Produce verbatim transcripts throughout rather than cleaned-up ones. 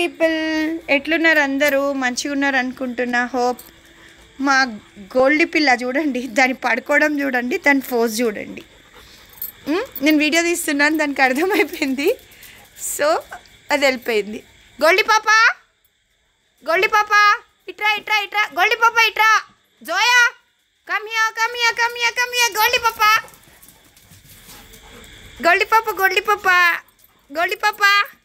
People, ఎట్లున్నారు అందరూ? మంచిగా ఉన్నారు అనుకుంటున్నా. హోప్. మా గోల్డీ పిల్ల చూడండి, దాన్ని పడుకోవడం చూడండి, దాని ఫోజ్ చూడండి. నేను వీడియో తీస్తున్నాను, దానికి అర్థమైపోయింది. సో అది వెళ్ళిపోయింది. గోల్డీ పాప, గోల్డీ పాప, ఇట్రా ఇట్రా ఇట్రా. గోల్డీ పాప ఇట్రా. Zoya come here, come here, come here, come here. Goldie పాప, గోల్డీ పాప, గోల్డీ పాప, గోల్డీ పాప.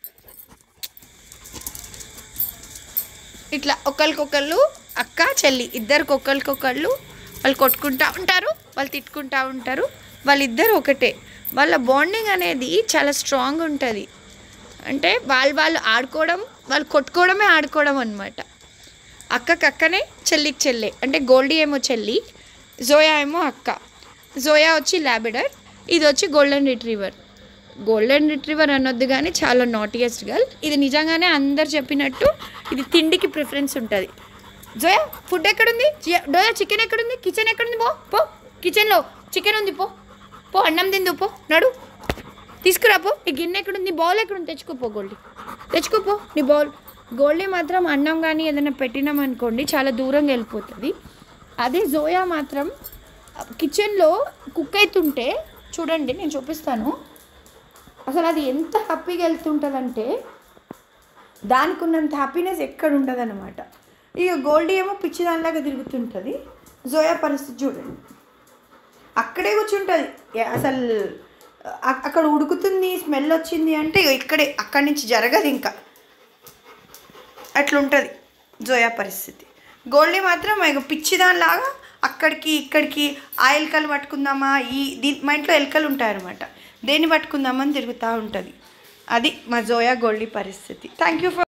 ఇట్లా ఒకరికొకళ్ళు, అక్క చెల్లి ఇద్దరికి ఒకరికొకళ్ళు, వాళ్ళు కొట్టుకుంటూ ఉంటారు, వాళ్ళు తిట్టుకుంటూ ఉంటారు. వాళ్ళిద్దరు ఒకటే. వాళ్ళ బాండింగ్ అనేది చాలా స్ట్రాంగ్ ఉంటుంది. అంటే వాళ్ళు వాళ్ళు ఆడుకోవడం, వాళ్ళు కొట్టుకోవడమే ఆడుకోవడం అనమాట. అక్కకి అక్కనే, చెల్లికి చెల్లె. అంటే గోల్డీ ఏమో చెల్లి, జోయా ఏమో అక్క. జోయా వచ్చి లాబ్రడార్, ఇది వచ్చి గోల్డెన్ రిట్రీవర్. గోల్డెన్ రిట్రీవర్ అనొద్దు కానీ చాలా నాటియెస్ట్ గర్ల్. ఇది నిజంగానే అందరు చెప్పినట్టు ఇది తిండికి ప్రిఫరెన్స్ ఉంటుంది. జోయా ఫుడ్ ఎక్కడుంది? డోయా చికెన్ ఎక్కడుంది? కిచెన్ ఎక్కడుంది? పో పో, కిచెన్లో చికెన్ ఉంది, పో పో, అన్నం తిందు, పో నడు, తీసుకురా పో. నీ గిన్నె ఎక్కడుంది? నీ బౌల్ ఎక్కడుంది? తెచ్చుకోపో గోల్డీ, తెచ్చుకోపో నీ బౌల్. గోల్డీ మాత్రం అన్నం కానీ ఏదైనా పెట్టినామనుకోండి చాలా దూరంగా వెళ్ళిపోతుంది. అదే జోయా మాత్రం కిచెన్లో కుక్ అవుతుంటే చూడండి, నేను చూపిస్తాను. అసలు అది ఎంత హ్యాపీగా వెళ్తుంటుందంటే దానికి ఉన్నంత హ్యాపీనెస్ ఎక్కడ ఉంటుంది అనమాట. ఇక గోల్డీ ఏమో పిచ్చి దానిలాగా తిరుగుతుంటుంది. జోయా పరిస్థితి చూడండి, అక్కడే కూర్చుంటుంది. అసలు అక్కడ ఉడుకుతుంది, స్మెల్ వచ్చింది అంటే ఇక్కడే, అక్కడి నుంచి జరగదు ఇంకా. అట్లుంటుంది జోయా పరిస్థితి. గోల్డీ మాత్రం ఇక పిచ్చి దానిలాగా అక్కడికి ఇక్కడికి ఆ ఎలుకలు పట్టుకుందామా, ఈ దీ మా ఇంట్లో ఎలుకలు ఉంటాయన్నమాట, దేన్ని పట్టుకుందామని తిరుగుతూ ఉంటుంది. అది మా జోయా గోల్డీ పరిస్థితి. Thank you for